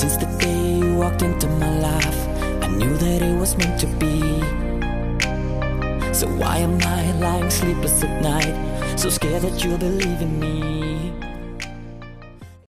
Since the day you walked into my life, I knew that it was meant to be. So why am I lying sleepless at night, so scared that you'll believe in me?